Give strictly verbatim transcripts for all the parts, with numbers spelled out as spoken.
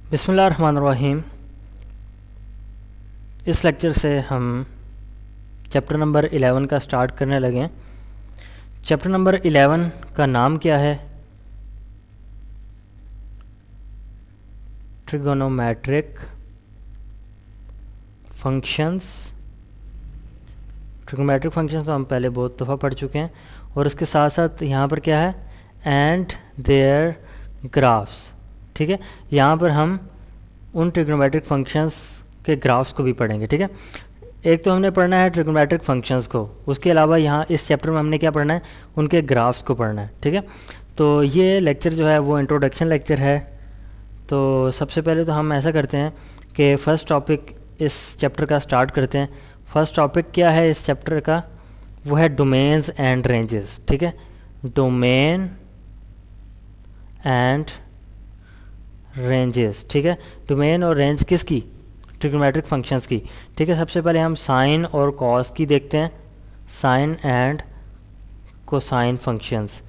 बिस्मिल्लाहिर्रहमानिर्रहीम। इस लेक्चर से हम चैप्टर नंबर इलेवन का स्टार्ट करने लगे। चैप्टर नंबर इलेवन का नाम क्या है? Trigonometric functions. ट्रिगोनोमेट्रिक फंक्शंस तो हम पहले बहुत दफ़ा पढ़ चुके हैं, और उसके साथ साथ यहाँ पर क्या है, एंड देयर ग्राफ्स। ठीक है, यहाँ पर हम उन ट्रिगोनोमेट्रिक फंक्शंस के ग्राफ्स को भी पढ़ेंगे। ठीक है, एक तो हमने पढ़ना है ट्रिगोनोमेट्रिक फंक्शंस को, उसके अलावा यहाँ इस चैप्टर में हमने क्या पढ़ना है, उनके ग्राफ्स को पढ़ना है। ठीक है, तो ये लेक्चर जो है वो इंट्रोडक्शन लेक्चर है। तो सबसे पहले तो हम ऐसा करते हैं कि फ़र्स्ट टॉपिक इस चैप्टर का स्टार्ट करते हैं। फर्स्ट टॉपिक क्या है इस चैप्टर का? वो है डोमेन्स एंड रेंजेस। ठीक है, डोमेन एंड रेंजेस। ठीक है, डोमेन और रेंज किसकी? ट्रिगोनोमेट्रिक फंक्शंस की। ठीक है, सबसे पहले हम साइन और कॉस की देखते हैं, साइन एंड कोसाइन फंक्शंस।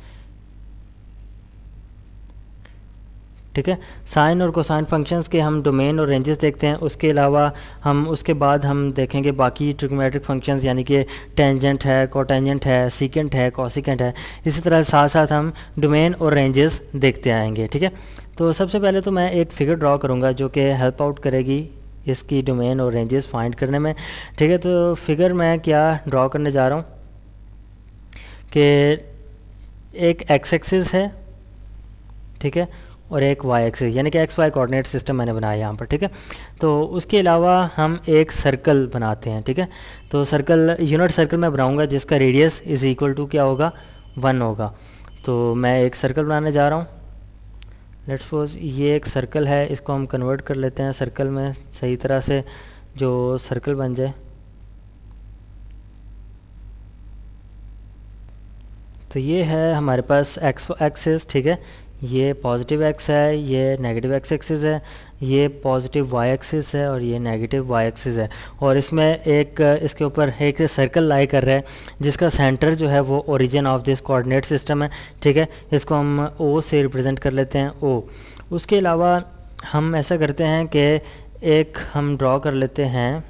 ठीक है, साइन और कोसाइन फंक्शंस के हम डोमेन और रेंजेस देखते हैं। उसके अलावा हम उसके बाद हम देखेंगे बाकी ट्रिगोनोमेट्रिक फंक्शंस, यानी कि टेंजेंट है, कोटेंजेंट है, सीकेंट है, कॉसिकेंट है। इसी तरह साथ साथ हम डोमेन और रेंजेस देखते आएंगे। ठीक है, तो सबसे पहले तो मैं एक फ़िगर ड्रॉ करूँगा जो कि हेल्प आउट करेगी इसकी डोमेन और रेंजेस फाइंड करने में। ठीक है, तो फिगर मैं क्या ड्रॉ करने जा रहा हूँ कि एक एक्स एक्सिस है, ठीक है, और एक वाई एक्सिस, यानी कि एक्स वाई कोऑर्डिनेट सिस्टम मैंने बनाया यहाँ पर। ठीक है, तो उसके अलावा हम एक सर्कल बनाते हैं। ठीक है, तो सर्कल यूनिट सर्कल मैं बनाऊँगा जिसका रेडियस इज़ इक्वल टू क्या होगा, वन होगा। तो मैं एक सर्कल बनाने जा रहा हूँ। लेट्स सपोज ये एक सर्कल है, इसको हम कन्वर्ट कर लेते हैं सर्कल में, सही तरह से जो सर्कल बन जाए। तो ये है हमारे पास एक्स एक्सिस। ठीक है, ये पॉजिटिव एक्स है, ये नेगेटिव एक्स एक्सिस है, ये पॉजिटिव वाई एक्सिस है और ये नेगेटिव वाई एक्सिस है। और इसमें एक इसके ऊपर एक सर्कल लाई कर रहा है जिसका सेंटर जो है वो origin of this coordinate system है। ठीक है, इसको हम ओ से रिप्रेजेंट कर लेते हैं, ओ। उसके अलावा हम ऐसा करते हैं कि एक हम ड्रॉ कर लेते हैं,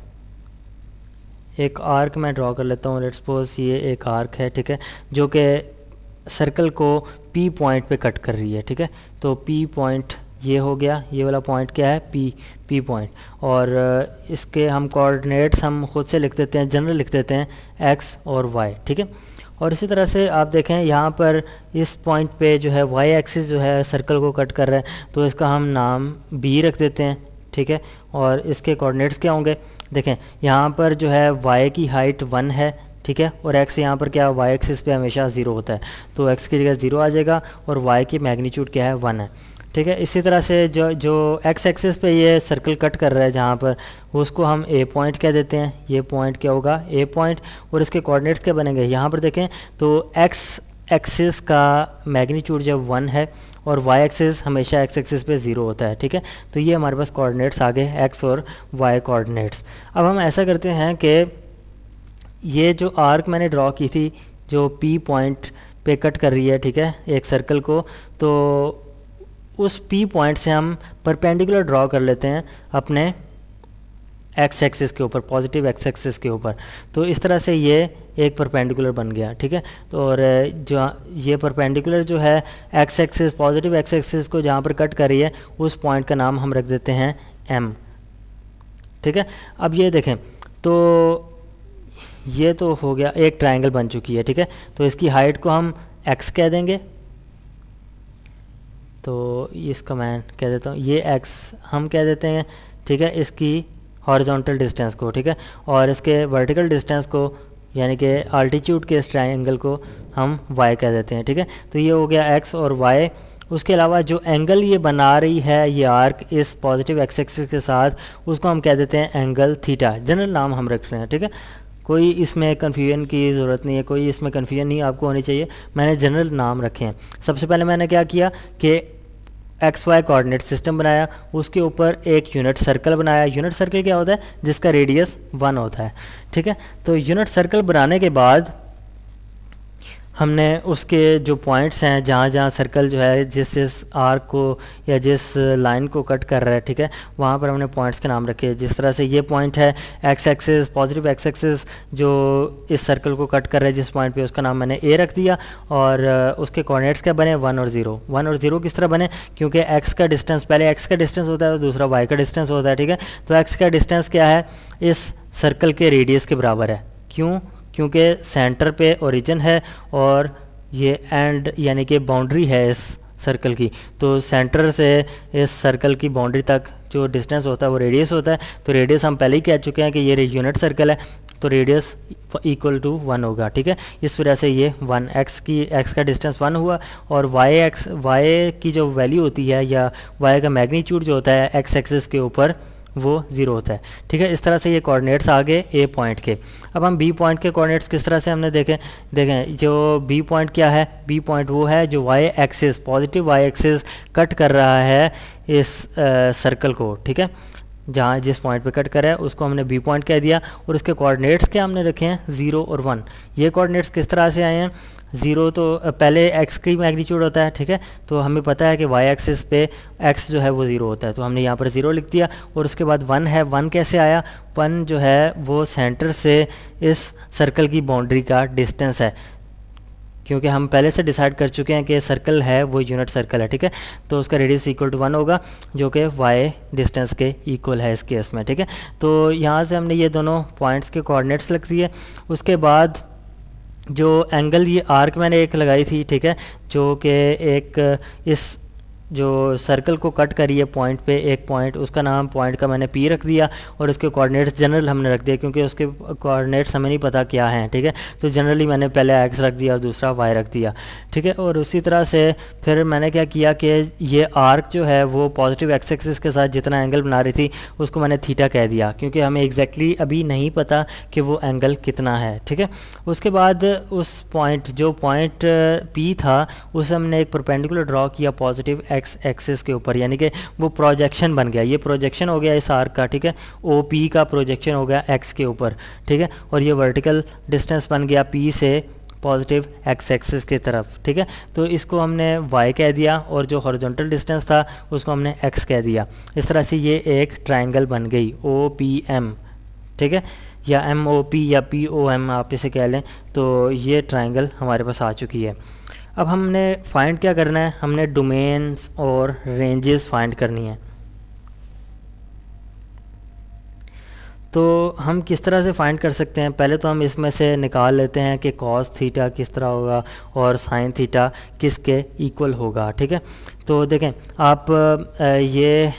एक आर्क मैं ड्रॉ कर लेता हूँ। लेट्स सपोज ये एक आर्क है, ठीक है, जो कि सर्कल को पी पॉइंट पे कट कर रही है। ठीक है, तो पी पॉइंट ये हो गया, ये वाला पॉइंट क्या है, पी पी पॉइंट। और इसके हम कोऑर्डिनेट्स हम खुद से लिख देते हैं, जनरल लिख देते हैं एक्स और वाई। ठीक है, और इसी तरह से आप देखें यहाँ पर इस पॉइंट पे जो है वाई एक्सिस जो है सर्कल को कट कर रहा है, तो इसका हम नाम बी रख देते हैं। ठीक है, और इसके कोऑर्डिनेट्स क्या होंगे, देखें यहाँ पर जो है वाई की हाइट वन है, ठीक है, और एक्स यहाँ पर क्या, वाई एक्सिस पे हमेशा ज़ीरो होता है, तो एक्स की जगह ज़ीरो आ जाएगा, और वाई की मैग्नीट्यूड क्या है, वन है। ठीक है, इसी तरह से जो जो एक्स एक्सिस पे ये सर्कल कट कर रहा है जहाँ पर, उसको हम ए पॉइंट कह देते हैं। ये पॉइंट क्या होगा, ए पॉइंट, और इसके कोऑर्डिनेट्स क्या बनेंगे, यहाँ पर देखें तो एक्स एक्सिस का मैग्नीट्यूड जब वन है और वाई एक्सिस हमेशा एक्स एक्सिस पे ज़ीरो होता है। ठीक है, तो ये हमारे पास कोऑर्डिनेट्स आ गए, एक्स और वाई कोऑर्डिनेट्स। अब हम ऐसा करते हैं कि ये जो आर्क मैंने ड्रॉ की थी जो पी पॉइंट पे कट कर रही है, ठीक है, एक सर्कल को, तो उस पी पॉइंट से हम परपेंडिकुलर ड्रॉ कर लेते हैं अपने एक्स एक्सिस के ऊपर, पॉजिटिव एक्स एक्सिस के ऊपर। तो इस तरह से ये एक परपेंडिकुलर बन गया। ठीक है, तो और जो ये परपेंडिकुलर जो है x axis, positive x axis को जहाँ पर कट कर रही है, उस पॉइंट का नाम हम रख देते हैं एम। ठीक है, अब ये देखें तो ये तो हो गया, एक ट्रायंगल बन चुकी है। ठीक है, तो इसकी हाइट को हम एक्स कह देंगे, तो इसका मैं कह देता हूँ ये एक्स हम कह देते हैं। ठीक है, इसकी हॉरिजॉन्टल डिस्टेंस को, ठीक है, और इसके वर्टिकल डिस्टेंस को यानी कि आल्टीट्यूड के इस ट्रायंगल को हम वाई कह देते हैं। ठीक है, तो ये हो गया एक्स और वाई। उसके अलावा जो एंगल ये बना रही है ये आर्क इस पॉजिटिव एक्स एक्सिस के साथ, उसको हम कह देते हैं एंगल थीटा। जनरल नाम हम रख रहे हैं। ठीक है, कोई इसमें कन्फ्यूजन की ज़रूरत नहीं है, कोई इसमें कन्फ्यूजन नहीं आपको होनी चाहिए, मैंने जनरल नाम रखे हैं। सबसे पहले मैंने क्या किया कि एक्स वाई कोऑर्डिनेट सिस्टम बनाया, उसके ऊपर एक यूनिट सर्कल बनाया। यूनिट सर्कल क्या होता है, जिसका रेडियस वन होता है। ठीक है, तो यूनिट सर्कल बनाने के बाद हमने उसके जो पॉइंट्स हैं, जहाँ जहाँ सर्कल जो है जिस जिस आर्क को या जिस लाइन को कट कर रहा है, ठीक है, वहाँ पर हमने पॉइंट्स के नाम रखे। जिस तरह से ये पॉइंट है x axis, positive x axis जो इस सर्कल को कट कर रहा है जिस पॉइंट पे, उसका नाम मैंने ए रख दिया। और उसके कोऑर्डिनेट्स क्या बने, वन और ज़ीरो। वन और ज़ीरो किस तरह बने, क्योंकि एक्स का डिस्टेंस, पहले एक्स का डिस्टेंस होता है और दूसरा वाई का डिस्टेंस होता है, ठीक है। तो एक्स का डिस्टेंस क्या है, इस सर्कल के रेडियस के बराबर है। क्यों, क्योंकि सेंटर पे ओरिजिन है और ये एंड यानी कि बाउंड्री है इस सर्कल की, तो सेंटर से इस सर्कल की बाउंड्री तक जो डिस्टेंस होता है वो रेडियस होता है। तो रेडियस हम पहले ही कह चुके हैं कि ये यूनिट सर्कल है, तो रेडियस इक्वल टू वन होगा, ठीक है। इस वजह से ये वन, एक्स की एक्स का डिस्टेंस वन हुआ और वाई एक्स वाई की जो वैल्यू होती है या वाई का मैग्नीट्यूड जो होता है एक्स एक्सिस के ऊपर वो ज़ीरो होता है, ठीक है। इस तरह से ये कोऑर्डिनेट्स आ गए ए पॉइंट के। अब हम बी पॉइंट के कोऑर्डिनेट्स किस तरह से हमने देखें देखें जो बी पॉइंट क्या है, बी पॉइंट वो है जो y axis, positive y axis cut कर रहा है इस सर्कल को, ठीक है। जहाँ जिस पॉइंट पे कट कर रहा है उसको हमने बी पॉइंट कह दिया और उसके कोऑर्डिनेट्स क्या हमने रखे हैं, ज़ीरो और वन। ये कोऑर्डिनेट्स किस तरह से आए हैं, ज़ीरो तो पहले एक्स की मैग्नीट्यूड होता है, ठीक है। तो हमें पता है कि वाई एक्सिस पे एक्स जो है वो ज़ीरो होता है, तो हमने यहाँ पर ज़ीरो लिख दिया। और उसके बाद वन है, वन कैसे आया, वन जो है वो सेंटर से इस सर्कल की बाउंड्री का डिस्टेंस है, क्योंकि हम पहले से डिसाइड कर चुके हैं कि सर्कल है वो यूनिट सर्कल है, ठीक है। तो उसका रेडियस इक्वल टू वन होगा जो कि वाई डिस्टेंस के इक्वल है इस केस में, ठीक है। तो यहाँ से हमने ये दोनों पॉइंट्स के कोऑर्डिनेट्स लिख दिए। उसके बाद जो एंगल, ये आर्क मैंने एक लगाई थी, ठीक है, जो कि एक इस जो सर्कल को कट करी है पॉइंट पे, एक पॉइंट, उसका नाम पॉइंट का मैंने पी रख दिया और उसके कोऑर्डिनेट्स जनरल हमने रख दिया क्योंकि उसके कोऑर्डिनेट्स हमें नहीं पता क्या हैं, ठीक है। तो जनरली मैंने पहले एक्स रख दिया और दूसरा वाई रख दिया, ठीक है। और उसी तरह से फिर मैंने क्या किया कि ये आर्क जो है वो पॉजिटिव एक्स एक्सिस के साथ जितना एंगल बना रही थी उसको मैंने थीटा कह दिया, क्योंकि हमें एग्जैक्टली अभी नहीं पता कि वो एंगल कितना है, ठीक है। उसके बाद उस पॉइंट, जो पॉइंट पी था, उसे हमने एक परपेंडिकुलर ड्रॉ किया पॉजिटिव एक्स एक्सिस के ऊपर, यानी कि वो प्रोजेक्शन बन गया, ये प्रोजेक्शन हो गया इस आर्क का, ठीक है। ओ पी का प्रोजेक्शन हो गया एक्स के ऊपर, ठीक है। और ये वर्टिकल डिस्टेंस बन गया पी से पॉजिटिव एक्स एक्सिस की तरफ, ठीक है। तो इसको हमने वाई कह दिया और जो हॉरिजॉन्टल डिस्टेंस था उसको हमने एक्स कह दिया। इस तरह से ये एक ट्रायंगल बन गई ओ पी एम, ठीक है, या एम ओ पी या पी ओ एम आप इसे कह लें। तो ये ट्रायंगल हमारे पास आ चुकी है। अब हमने फाइंड क्या करना है, हमने डोमेन्स और रेंजेस फाइंड करनी है। तो हम किस तरह से फाइंड कर सकते हैं, पहले तो हम इसमें से निकाल लेते हैं कि कॉस थीटा किस तरह होगा और साइन थीटा किसके इक्वल होगा, ठीक है। तो देखें आप, ये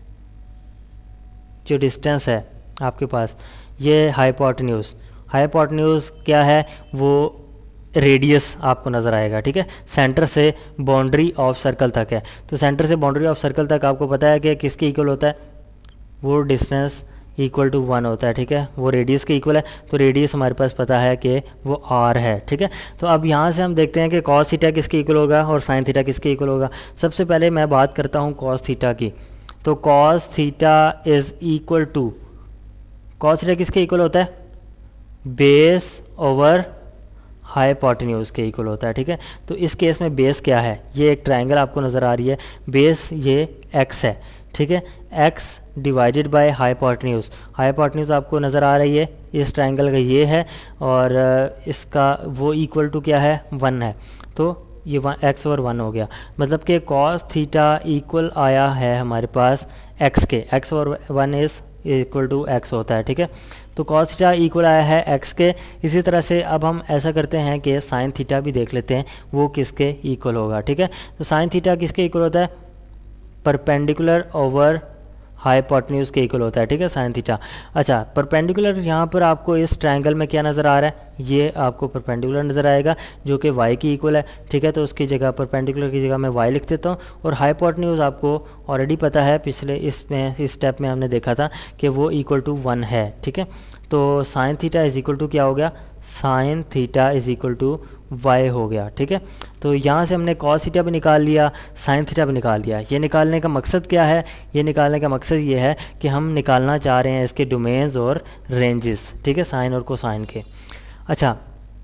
जो डिस्टेंस है आपके पास, ये हाइपोटेन्यूज, हाइपोटेन्यूज क्या है, वो रेडियस आपको नज़र आएगा, ठीक है। सेंटर से बाउंड्री ऑफ सर्कल तक है, तो सेंटर से बाउंड्री ऑफ सर्कल तक आपको पता है कि किसके इक्वल होता है, वो डिस्टेंस इक्वल टू वन होता है, ठीक है। वो रेडियस के इक्वल है, तो रेडियस हमारे पास पता है कि वो आर है, ठीक है। तो अब यहाँ से हम देखते हैं कि कॉस थीटा किसके इक्वल होगा और साइन थीटा किसके इक्वल होगा। सबसे पहले मैं बात करता हूँ कॉस थीटा की। तो cos theta is equal to, cos theta किसके इक्वल होता है, बेस ओवर हाइपोटेन्यूज के इक्वल होता है, ठीक है। तो इस केस में बेस क्या है, ये एक ट्रायंगल आपको नज़र आ रही है, बेस ये एक्स है, ठीक है। X divided by hypotenuse, hypotenuse आपको नज़र आ रही है इस ट्रायंगल का, ये है, और इसका वो इक्वल टू क्या है, वन है। तो ये वन एक्स और वन हो गया, मतलब कि कॉस थीटा इक्वल आया है हमारे पास एक्स के, एक्स और one is equal to x होता है, ठीक है। तो कॉस थीटा इक्वल आया है एक्स के। इसी तरह से अब हम ऐसा करते हैं कि साइन थीटा भी देख लेते हैं वो किसके इक्वल होगा, ठीक है। तो साइन थीटा किसके इक्वल होता है, परपेंडिकुलर ओवर हाइपोटेन्यूज के इक्वल होता है, ठीक है, साइन थीटा। अच्छा, परपेंडिकुलर यहाँ पर आपको इस ट्रायंगल में क्या नज़र आ रहा है, ये आपको परपेंडिकुलर नज़र आएगा जो कि वाई की इक्वल है, ठीक है। तो उसकी जगह परपेंडिकुलर की जगह मैं वाई लिख देता हूँ। और हाइपोटेन्यूज आपको ऑलरेडी पता है, पिछले इसमें इस स्टेप में हमने देखा था कि वो इक्वल टू वन है, ठीक है। तो sine theta is equal to क्या हो गया, sine theta is equal to y हो गया, ठीक है। तो यहाँ से हमने कॉस थीटा भी निकाल लिया, साइन थीटा भी निकाल लिया। ये निकालने का मकसद क्या है, ये निकालने का मकसद ये है कि हम निकालना चाह रहे हैं इसके डोमेन्स और रेंजेस, ठीक है, साइन और कोसाइन के। अच्छा,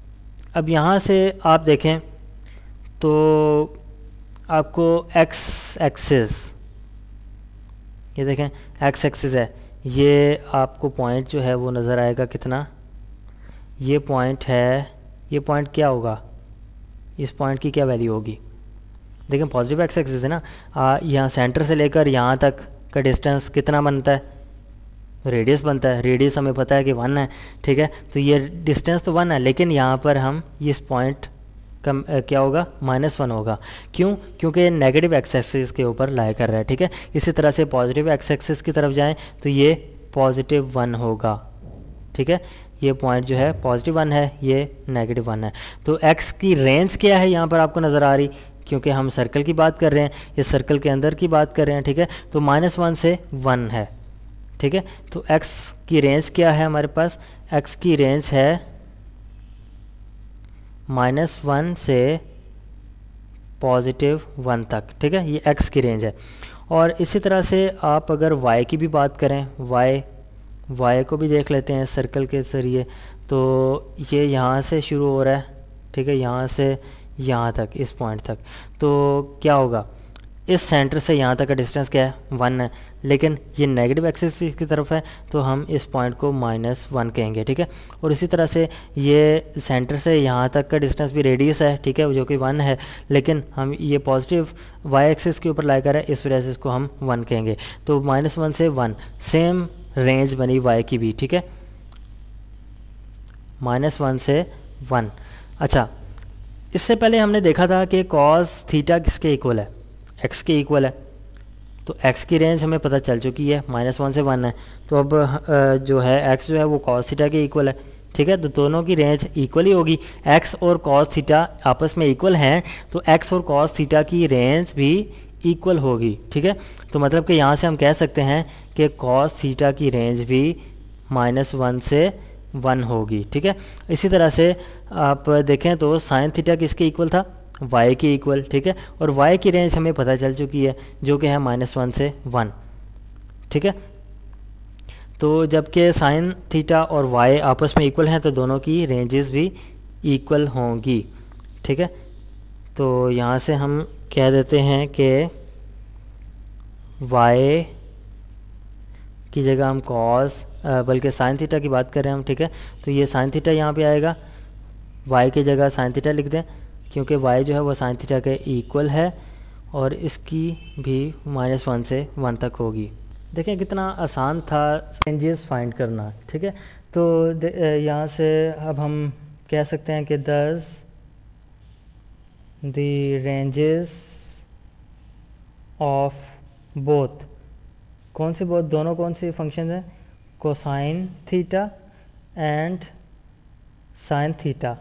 अब यहाँ से आप देखें तो आपको एक्स एक्सिस, ये देखें एक्स एक्सिस है, ये आपको पॉइंट जो है वो नज़र आएगा कितना, ये पॉइंट है, ये पॉइंट क्या होगा, इस पॉइंट की क्या वैल्यू होगी। देखें पॉजिटिव एक्स एक्सिस है ना, यहाँ सेंटर से लेकर यहाँ तक का डिस्टेंस कितना बनता है, रेडियस बनता है, रेडियस हमें पता है कि वन है, ठीक है। तो ये डिस्टेंस तो वन है, लेकिन यहाँ पर हम इस पॉइंट कम क्या होगा, माइनस वन होगा। क्यों? क्योंकि नेगेटिव एक्स एक्सिस के ऊपर लाई कर रहा है, ठीक है। इसी तरह से पॉजिटिव एक्स एक्सिस की तरफ जाएं तो ये पॉजिटिव वन होगा, ठीक है। ये पॉइंट जो है पॉजिटिव वन है, ये नेगेटिव वन है। तो एक्स की रेंज क्या है यहाँ पर आपको नज़र आ रही, क्योंकि हम सर्कल की बात कर रहे हैं, इस सर्कल के अंदर की बात कर रहे हैं, ठीक है। तो माइनस वन से वन है, ठीक है। तो x की रेंज क्या है हमारे पास, x की रेंज है माइनस वन से पॉजिटिव वन तक, ठीक है। ये x की रेंज है। और इसी तरह से आप अगर y की भी बात करें, y y को भी देख लेते हैं सर्कल के ज़रिए। तो ये यहाँ से शुरू हो रहा है, ठीक है, यहाँ से यहाँ तक, इस पॉइंट तक। तो क्या होगा, इस सेंटर से यहाँ तक का डिस्टेंस क्या है, वन है, लेकिन ये नेगेटिव एक्सिस की तरफ है, तो हम इस पॉइंट को माइनस वन कहेंगे, ठीक है। और इसी तरह से ये सेंटर से यहाँ तक का डिस्टेंस भी रेडियस है, ठीक है, जो कि वन है, लेकिन हम ये पॉजिटिव वाई एक्सिस के ऊपर लाई कर है, इस वजह से इसको हम वन कहेंगे। तो माइनस वन से वन, सेम रेंज बनी वाई की भी, ठीक है, माइनस वन से वन। अच्छा, इससे पहले हमने देखा था कि कॉस थीटा किसके इक्वल है, x के इक्वल है। तो x की रेंज हमें पता चल चुकी है, माइनस वन से वन है। तो अब जो है x जो है वो कॉस थीटा के इक्वल है, ठीक है। तो दोनों की रेंज इक्वल ही होगी, x और कॉस थीटा आपस में इक्वल हैं, तो x और कॉस थीटा की रेंज भी इक्वल होगी, ठीक है। तो मतलब कि यहाँ से हम कह सकते हैं कि कॉस थीटा की रेंज भी माइनस वन से वन होगी, ठीक है। इसी तरह से आप देखें तो साइन थीटा किसके इक्वल था, y के इक्वल, ठीक है। और y की रेंज हमें पता चल चुकी है, जो कि है माइनस वन से वन, ठीक है। तो जबकि साइन थीटा और y आपस में इक्वल हैं, तो दोनों की रेंजेस भी इक्वल होंगी, ठीक है। तो यहाँ से हम कह देते हैं कि y की जगह हम कॉस, बल्कि साइन थीटा की बात कर रहे हैं हम, ठीक है। तो ये साइन थीटा यहाँ पे आएगा, y की जगह साइन थीटा लिख दें, क्योंकि y जो है वो साइन थीटा के इक्वल है, और इसकी भी माइनस वन से वन तक होगी। देखें कितना आसान था रेंजेस फाइंड करना, ठीक है। तो यहाँ से अब हम कह सकते हैं कि दस द रेंजेस ऑफ बोथ, कौन से बोथ, दोनों कौन से फंक्शन हैं, cosine theta and sine theta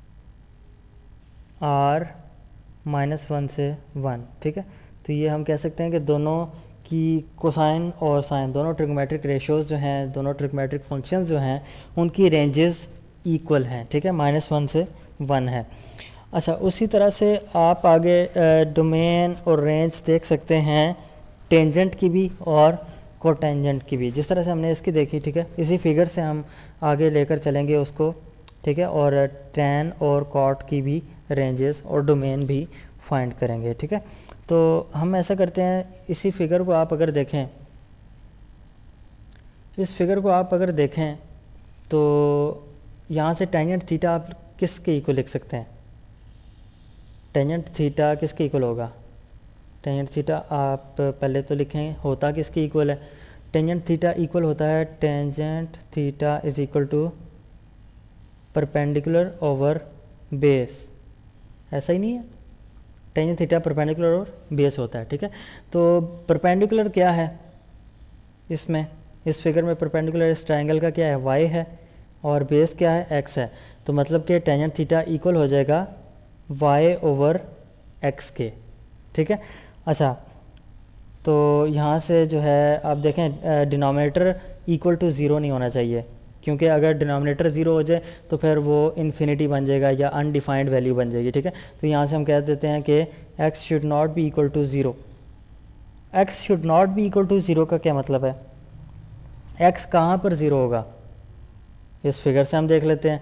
are minus one से वन, ठीक है। तो ये हम कह सकते हैं कि दोनों की कोसाइन और साइन दोनों ट्रिग्नोमेट्रिक रेशियोज़ जो हैं, दोनों ट्रिग्नोमेट्रिक फंक्शंस जो हैं, उनकी रेंजेस इक्वल हैं, ठीक है, माइनस वन से वन है। अच्छा, उसी तरह से आप आगे डोमेन और रेंज देख सकते हैं टेंजेंट की भी और कोटेंजेंट की भी, जिस तरह से हमने इसकी देखी, ठीक है। इसी फिगर से हम आगे लेकर चलेंगे उसको, ठीक है। और टैन और कॉट की भी रेंजेस और डोमेन भी फाइंड करेंगे, ठीक है। तो हम ऐसा करते हैं, इसी फिगर को आप अगर देखें, इस फिगर को आप अगर देखें तो यहाँ से टेंजेंट थीटा आप किसके इक्वल लिख सकते हैं, टेंजेंट थीटा किसके इक्वल होगा, टेंजेंट थीटा आप पहले तो लिखें होता किसके इक्वल है, टेंजेंट थीटा इक्वल होता है tangent theta is equal to perpendicular over base, ऐसा ही नहीं है, tangent theta perpendicular over base होता है, ठीक है। तो परपेंडिकुलर क्या है इसमें, इस फिगर में परपेंडिकुलर इस ट्रायंगल का क्या है, y है, और बेस क्या है, x है। तो मतलब कि टेंजेंट थीटा इक्वल हो जाएगा y ओवर x के, ठीक है। अच्छा, तो यहाँ से जो है आप देखें डिनोमिनेटर इक्वल टू ज़ीरो नहीं होना चाहिए, क्योंकि अगर डिनोमिनेटर ज़ीरो हो जाए तो फिर वो इन्फिनिटी बन जाएगा या अनडिफाइंड वैल्यू बन जाएगी, ठीक है। तो यहाँ से हम कह देते हैं कि x should not be equal to zero. x should not be equal to zero का क्या मतलब है, x कहाँ पर ज़ीरो होगा, इस फिगर से हम देख लेते हैं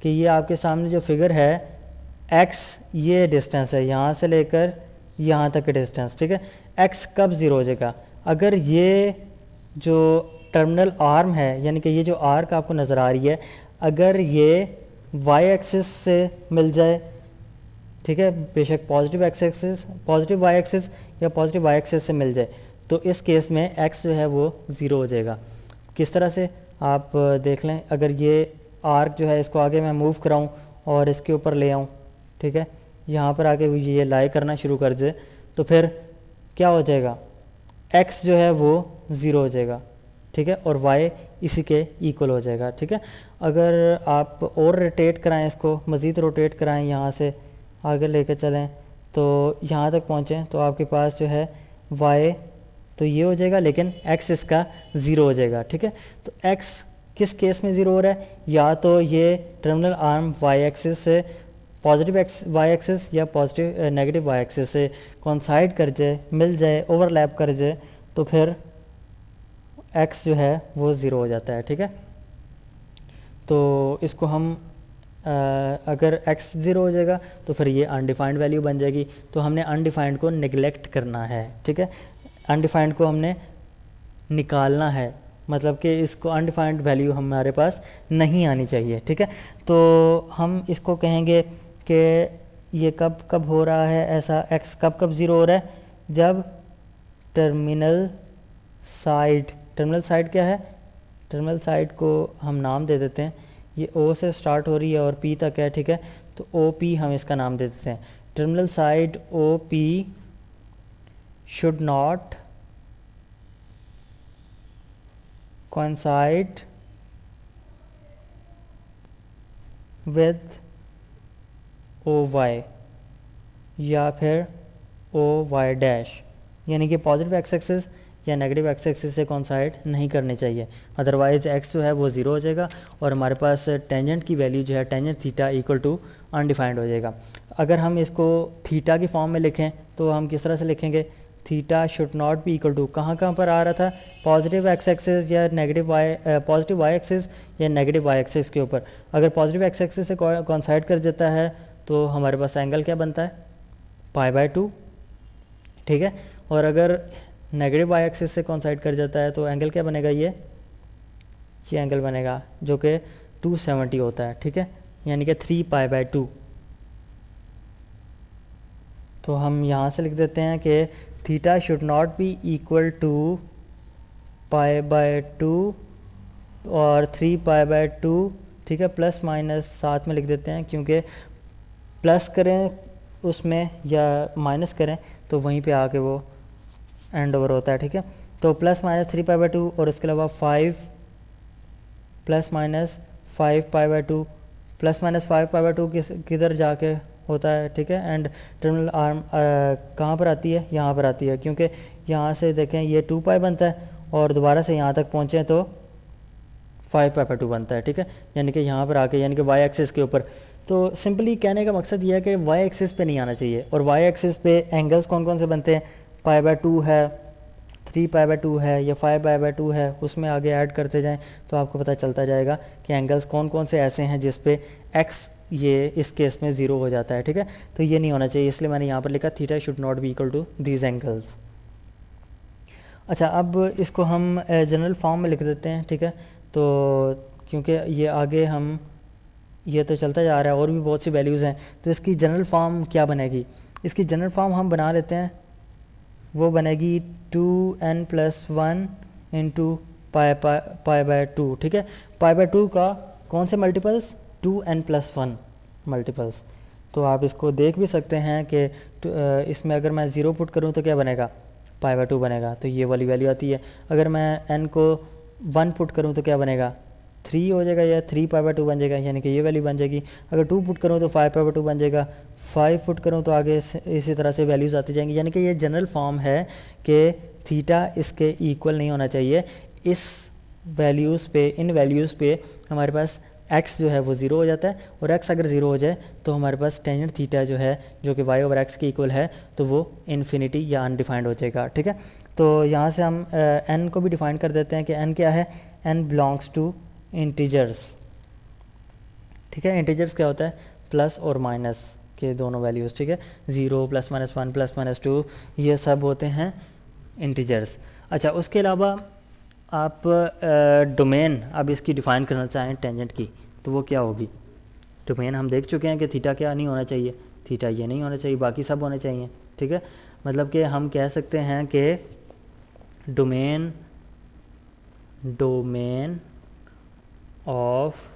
कि ये आपके सामने जो फिगर है x ये डिस्टेंस है यहाँ से लेकर यहाँ तक का डिस्टेंस, ठीक है। x कब ज़ीरो हो जाएगा? अगर ये जो टर्मिनल आर्म है यानी कि ये जो आर्क आपको नज़र आ रही है, अगर ये y एक्सिस से मिल जाए, ठीक है, बेशक positive x axis positive y axis या पॉजिटिव y एक्सिस से मिल जाए, तो इस केस में x जो है वो ज़ीरो हो जाएगा। किस तरह से आप देख लें, अगर ये आर्क जो है इसको आगे मैं मूव कराऊं और इसके ऊपर ले आऊं, ठीक है, यहाँ पर आके ये लाई करना शुरू कर दे, तो फिर क्या हो जाएगा? x जो है वो ज़ीरो हो जाएगा, ठीक है, और y इसी के इक्वल हो जाएगा, ठीक है। अगर आप और रोटेट कराएं, इसको मज़ीद रोटेट कराएं, यहाँ से आगे लेकर चलें तो यहाँ तक पहुँचें, तो आपके पास जो है y तो ये हो जाएगा, लेकिन x इसका ज़ीरो हो जाएगा, ठीक है। तो x किस केस में ज़ीरो हो रहा है? या तो ये टर्मिनल आर्म y एक्सिस से पॉजिटिव एक्स y एक्सिस या पॉजिटिव नेगेटिव y एक्सिस से कोइंसाइड कर जाए, मिल जाए, ओवरलैप कर जाए, तो फिर x जो है वो ज़ीरो हो जाता है, ठीक है। तो इसको हम आ, अगर x ज़ीरो हो जाएगा तो फिर ये अनडिफाइंड वैल्यू बन जाएगी, तो हमने अनडिफाइंड को निगलेक्ट करना है, ठीक है। अनडिफाइंड को हमने निकालना है, मतलब कि इसको अनडिफाइंड वैल्यू हमारे पास नहीं आनी चाहिए, ठीक है। तो हम इसको कहेंगे कि ये कब कब हो रहा है ऐसा, x कब कब ज़ीरो हो रहा है? जब टर्मिनल साइड, टर्मिनल साइड क्या है? टर्मिनल साइड को हम नाम दे देते हैं, ये O से स्टार्ट हो रही है और P तक है, ठीक है, तो O P हम इसका नाम दे देते हैं। Terminal side O P should not coincide with O Y या फिर O Y डैश, यानी कि पॉजिटिव एक्स एक्सिस या नेगेटिव एक्स एक्सिस से कोइंसाइड नहीं करनी चाहिए, अदरवाइज x जो है वो ज़ीरो हो जाएगा और हमारे पास टेंजेंट की वैल्यू जो है tangent theta equal to undefined हो जाएगा। अगर हम इसको थीटा की फॉर्म में लिखें तो हम किस तरह से लिखेंगे? Theta should not be equal to, कहाँ कहाँ पर आ रहा था? पॉजिटिव एक्स एक्सिस या negative y, positive y axis या नेगेटिव वाई एक्सिस के ऊपर। अगर पॉजिटिव एक्स एक्सिस से कोइंसाइड कर जाता है तो हमारे पास एंगल क्या बनता है? पाई बाय टू, ठीक है। और अगर नेगेटिव वाई एक्सिस से कोइंसाइड कर जाता है तो एंगल क्या बनेगा? ये ये एंगल बनेगा जो कि टू सेवेंटी होता है, ठीक है, यानी कि थ्री पाई बाय टू। तो हम यहाँ से लिख देते हैं कि theta should not be equal to pi by two और थ्री पाई बाय टू, ठीक है, प्लस माइनस साथ में लिख देते हैं, क्योंकि प्लस करें उसमें या माइनस करें तो वहीं पे आके वो एंड ओवर होता है, ठीक है। तो plus minus three pi by two और उसके अलावा five plus minus five pi by two, plus minus five pi by two किस किधर जाके होता है, ठीक है। एंड टर्मिनल आर्म कहाँ पर आती है? यहाँ पर आती है, क्योंकि यहाँ से देखें ये टू पाई बनता है और दोबारा से यहाँ तक पहुँचे तो फाइव पाई बाय टू बनता है, ठीक है, यानी कि यहाँ पर आके यानी कि वाई एक्सिस के ऊपर। तो सिंपली कहने का मकसद ये है कि वाई एक्सिस पे नहीं आना चाहिए, और वाई एक्सिस पे एंगल्स कौन कौन से बनते हैं? पाई बाय टू है, थ्री पाई बाय टू है या फाइव पाई बाय टू है, उसमें आगे ऐड करते जाएं तो आपको पता चलता जाएगा कि एंगल्स कौन कौन से ऐसे हैं जिस पे एक्स ये इस केस में ज़ीरो हो जाता है, ठीक है। तो ये नहीं होना चाहिए, इसलिए मैंने यहाँ पर लिखा theta should not be equal to these angles. अच्छा, अब इसको हम जनरल फॉर्म में लिख देते हैं, ठीक है। तो क्योंकि ये आगे हम ये तो चलता जा रहा है और भी बहुत सी वैल्यूज़ हैं, तो इसकी जनरल फॉर्म क्या बनेगी? इसकी जनरल फॉर्म हम बना लेते हैं, वो बनेगी two n plus one into pi pi by two, ठीक है। पाई बाय टू का कौन से multiples? Two n plus one multiples. तो आप इसको देख भी सकते हैं कि इसमें अगर मैं ज़ीरो पुट करूँ तो क्या बनेगा? पाई बाय टू बनेगा, तो ये वाली वैल्यू आती है। अगर मैं एन को वन पुट करूँ तो क्या बनेगा? थ्री हो जाएगा या थ्री पाई बाय टू बन जाएगा, यानी कि ये वैल्यू बन जाएगी। अगर टू पुट करूँ तो फाइव पाई बाय टू बन जाएगा, फाइव पुट करूँ तो आगे इसी तरह से वैल्यूज़ आती जाएंगी। यानी कि ये जनरल फॉर्म है कि थीटा इसके इक्वल नहीं होना चाहिए। इस वैल्यूज़ पे, इन वैल्यूज़ पे हमारे पास x जो है वो ज़ीरो हो जाता है, और x अगर ज़ीरो हो जाए तो हमारे पास टेंजेंट थीटा जो है जो कि y ओवर x के इक्वल है, तो वो इन्फिनिटी या अनडिफाइंड हो जाएगा, ठीक है। तो यहाँ से हम n को भी डिफाइन कर देते हैं कि n क्या है? n बिलोंग्स टू इंटीजर्स, ठीक है। इंटीजर्स क्या होता है, प्लस और माइनस के दोनों वैल्यूज़, ठीक है। Zero plus minus one plus minus two, ये सब होते हैं इंटीजर्स। अच्छा, उसके अलावा आप डोमेन अब इसकी डिफ़ाइन करना चाहें टेंजेंट की, तो वो क्या होगी। डोमेन हम देख चुके हैं कि थीटा क्या नहीं होना चाहिए, थीटा ये नहीं होना चाहिए, बाकी सब होने चाहिए, ठीक है। मतलब कि हम कह सकते हैं कि डोमेन डोमेन ऑफ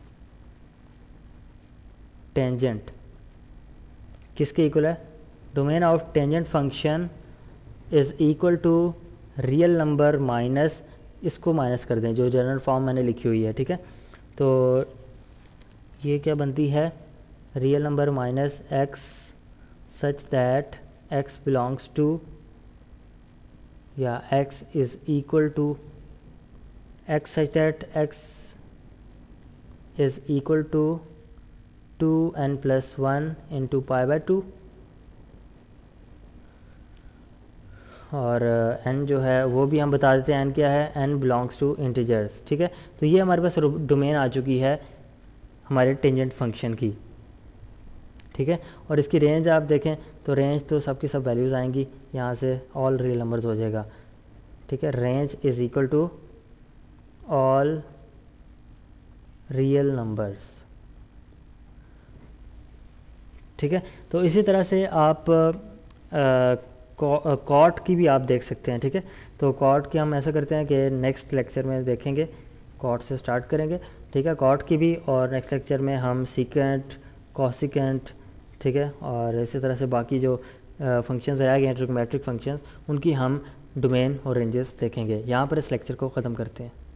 टेंजेंट किसके इक्वल है, domain of tangent function is equal to real number minus, इसको माइनस कर दें जो जनरल फॉर्म मैंने लिखी हुई है, ठीक है। तो ये क्या बनती है, real number minus x such that x belongs to या x is equal to x such that x is equal to two n plus one into pi by two, और n जो है वो भी हम बता देते हैं n क्या है, n बिलोंग्स टू इंटीजर्स, ठीक है। तो ये हमारे पास डोमेन आ चुकी है हमारे टेंजेंट फंक्शन की, ठीक है। और इसकी रेंज आप देखें तो रेंज तो सबकी सब वैल्यूज़ आएंगी, यहाँ से ऑल रियल नंबर्स हो जाएगा, ठीक है। Range is equal to all real numbers, ठीक है। तो इसी तरह से आप आ, कॉट की भी आप देख सकते हैं, ठीक है। तो कॉट की हम ऐसा करते हैं कि नेक्स्ट लेक्चर में देखेंगे, कॉट से स्टार्ट करेंगे, ठीक है, कॉट की भी। और नेक्स्ट लेक्चर में हम सीकेंट, कॉसिकेंट, ठीक है, और इसी तरह से बाकी जो फंक्शंस रह गए हैं ट्रिग्नोमेट्रिक फंक्शंस, उनकी हम डोमेन और रेंजेस देखेंगे। यहाँ पर इस लेक्चर को ख़त्म करते हैं।